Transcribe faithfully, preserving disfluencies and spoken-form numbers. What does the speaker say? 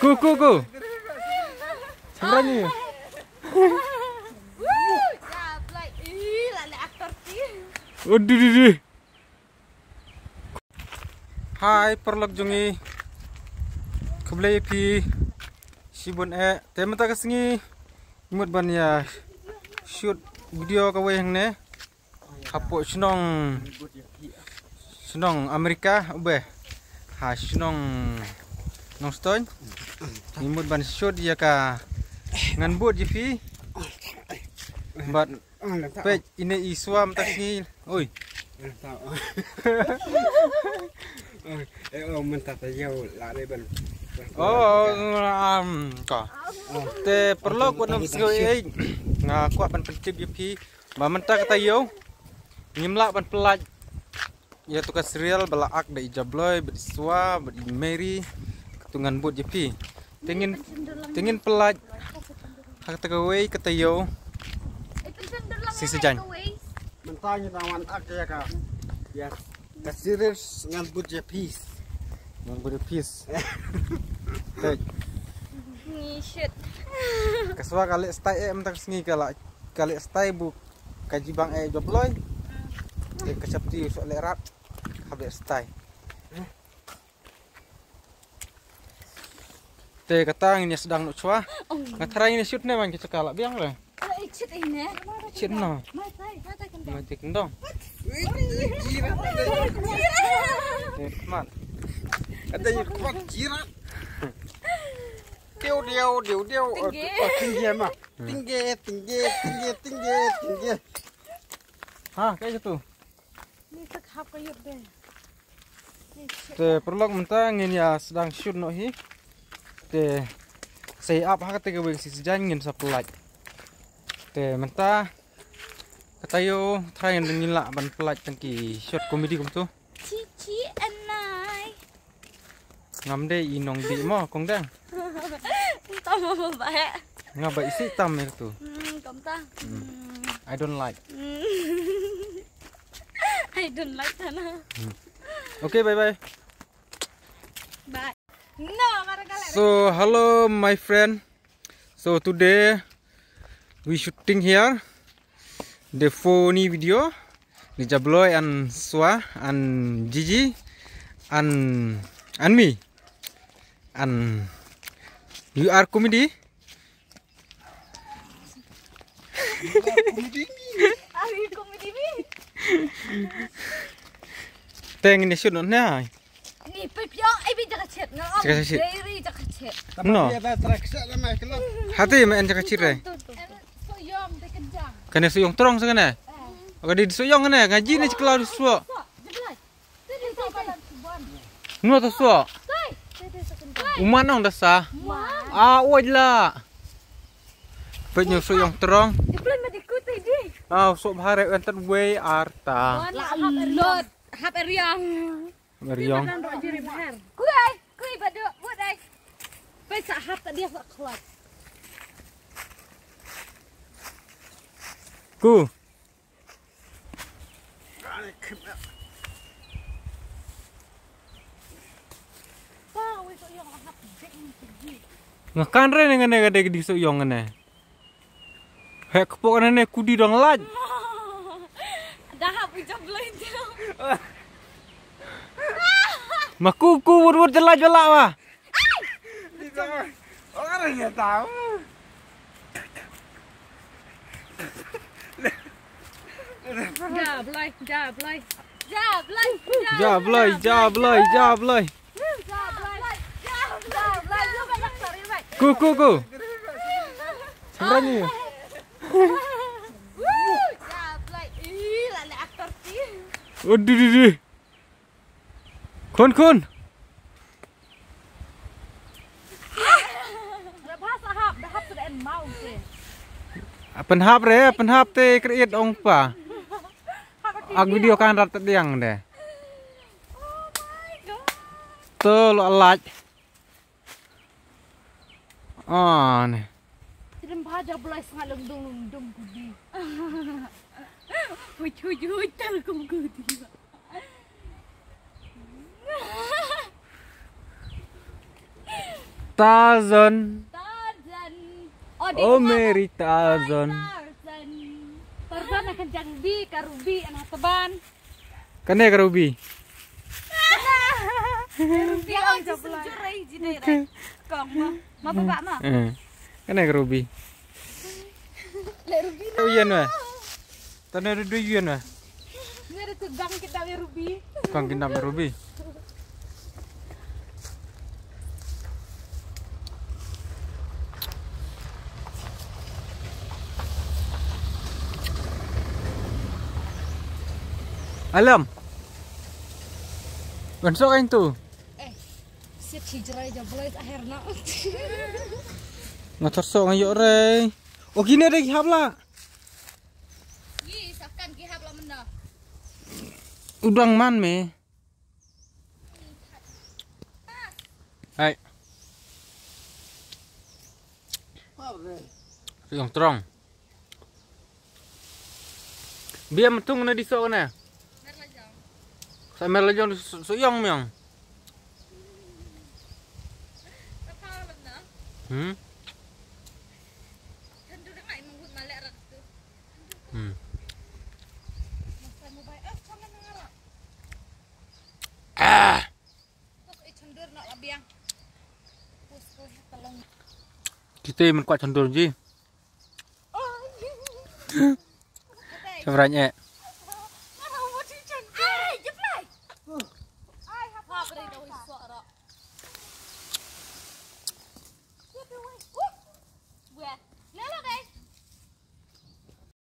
Ku ku ku. Sebenarnya. Waduh dih. Hai perlok jungi. Keblai pi sibun e tema ta kesengi imut ban ya shoot video kawe yang ne kapok senong senong Amerika ube ha senong nong stone imut ban shoot ya ka ngan buat je pi bat pe ini iswam ta kesengi oi eh oh mentah tayo lari ban. Oh, um, kah. Te perlu kuat nak sekali. Ngah kuat pan pencip je pi. Ba mentah kata yo. Ngimlak pan pelaj. Ya tukas serial balaak da ijabloy, beriswa, berimeri, ketungan buat je pi. Tengin tengin pelaj. Hak tagawe kata yo. Si sejan. Mentahnya tawan ak ya ka. Ya. Kasiris ngan buat je pi. Ngan buat je pi. Teg. Ni shit. Kaswa kali stay em tak sengi kala kali stay bu kaji bang e jobloy. Te kecapti sok lerat. Habis stay. Te kata ini sedang nak cua. Ngatara ini shoot ne man kita kala biang le. Shit ini. Shit no. Mai tai, mai tai kendang. Mati kendong. Eh, mat. Katanya kuat jirat. Diu diu diu diu. Tinggi mah. Tinggi tinggi tinggi tinggi tinggi. Hah, kayak gitu. Ni tak apa yuk deh. Te perlok mentang ngin ya sedang shoot no hi. Te say up hak te gawe si sejan ngin sa pelaj. Te mentah katayo try ngin la ban pelaj tangki shot komedi kum tu. Cici anai. Ngamde inong di mo kong dang. Tao mau baik. Ngaba isi tam itu. Hmm, kom ta. I don't like. I don't like tanah. Okay, bye bye. Bye. No, maragala. So, hello my friend. So today we shooting here the funny video. Ni Jabloy and Swa and Gigi and and me. And you are comedy. Are you comedy ni? Teng ini shoot na. Ni pepiong ai bi jaga chet ngom. Jaga chet. Dari jaga chet. No. Dia batrak sa lama kelot. Hati main jaga cire. So yom de kenjang. Kena suyong terong sengene. Oke di suyong ne ngaji ni cekelau suo. Jeblay. Tadi sa balan suban. Nu to suo. Sai. Tadi sa kenjang. Uman nong dasa. Wah. Ah, oi la. Penyu suyong terong. Diplan madikut tadi. Ah, sok bahare enter way arta. La lot. Hap eriang. Meriong. Kuai, kuai badu, buat ai. Pai sa hap tadi sa kelat. Ku. Pa, wis yo hap ding tigi. Ngakan re dengan ne gade di suyong ne. Hek kepok ne kudi dong laj. Dah hap ujab lain tu. Maku ku wur-wur jelaj belak wah. Orang enggak tahu. Jablay, jablay. Jablay. Jablay, jablay, jablay. Jablay. Jablay. Lu banyak sorry, baik. Ku ku ku. Sebenarnya. Jablay. Ih, lale aktor sih. Waduh dih dih. Kun kun. Bahasa hap, dah hap sudah en mau sih. Penhap re, penhap te kreat ong pa. Ag video kan rat tiang deh. Oh my god. Tu lo laj. Ah ne. Tidak baca belai sangat lundung lundung kudi. Huju huju telkom kudi. Tarzan. Tarzan. di Oh, mana? Mary Tarzan. Tarzan. Tarzan akan jangbi karubi anak teban. Kan ya Ruby? Rubi ang jurai jidai rai. Kong ma. Ma baba ma. Eh. Kan ya Ruby? Le Rubi na. Uyan wah. Tanah ada dua yuan wah. Ngere tegang kita we Rubi. Kang kinam Ruby. Alam. Besok kan tu. Eh. Si cijerai jablay akhirnya. Ngator sok ngayok re. Oh gini ada gihap lah. Yi sakan gihap lah menda. Udang man me. Hai. Yang terong. Biar metung na disok na. Sa mer lajong suyong myong. Hmm. Hmm. Ah. Kita men kuat cendur ji. Sebenarnya